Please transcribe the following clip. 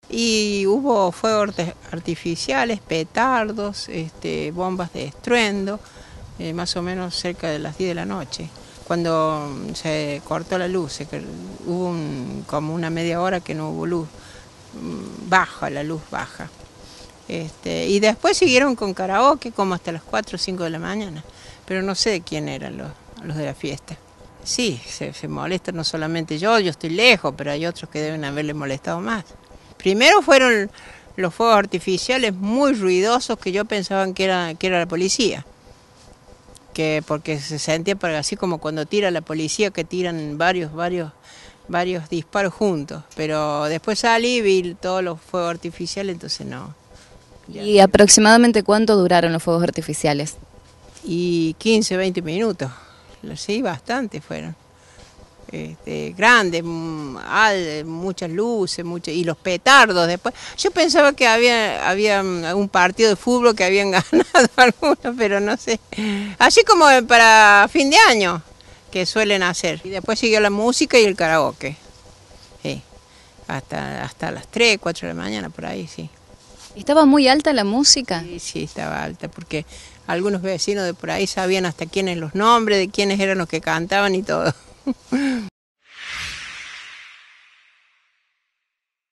Y hubo fuegos artificiales, petardos, bombas de estruendo, más o menos cerca de las 10 de la noche. Cuando se cortó la luz, hubo como una media hora que no hubo luz, baja, la luz baja. Y después siguieron con karaoke como hasta las 4 o 5 de la mañana, pero no sé quién eran los de la fiesta. Sí, se molesta no solamente yo estoy lejos, pero hay otros que deben haberle molestado más. Primero fueron los fuegos artificiales muy ruidosos que yo pensaba que era la policía, porque se sentía así como cuando tira la policía, que tiran varios disparos juntos, pero después salí y vi todos los fuegos artificiales, entonces no. ¿Y aproximadamente cuánto duraron los fuegos artificiales? Y 15, 20 minutos, sí, bastante fueron. Grandes, muchas luces, y los petardos después. Yo pensaba que había un partido de fútbol que habían ganado algunos, pero no sé. Así como para fin de año, que suelen hacer. Y después siguió la música y el karaoke. Sí, hasta las 3, 4 de la mañana, por ahí, sí. ¿Estaba muy alta la música? Sí, sí, estaba alta, porque algunos vecinos de por ahí sabían hasta quiénes los nombres, de quiénes eran los que cantaban y todo.